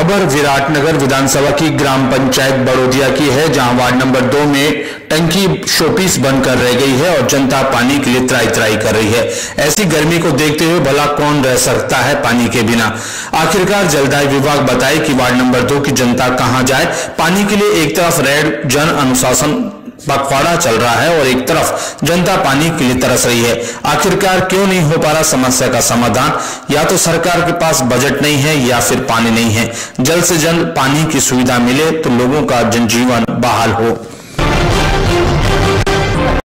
खबर विराटनगर विधानसभा की ग्राम पंचायत बड़ोदिया की है, जहां वार्ड नंबर 2 में टंकी शोपीस बनकर रह गई है और जनता पानी के लिए त्राई त्राई कर रही है। ऐसी गर्मी को देखते हुए भला कौन रह सकता है पानी के बिना। आखिरकार जलदाय विभाग बताए कि वार्ड नंबर 2 की जनता कहां जाए। पानी के लिए एक तरफ रेड जन अनुशासन पखवाड़ा चल रहा है और एक तरफ जनता पानी के लिए तरस रही है। आखिरकार क्यों नहीं हो पा रहा समस्या का समाधान? या तो सरकार के पास बजट नहीं है या फिर पानी नहीं है। जल्द से जल्द पानी की सुविधा मिले तो लोगों का जनजीवन बहाल हो।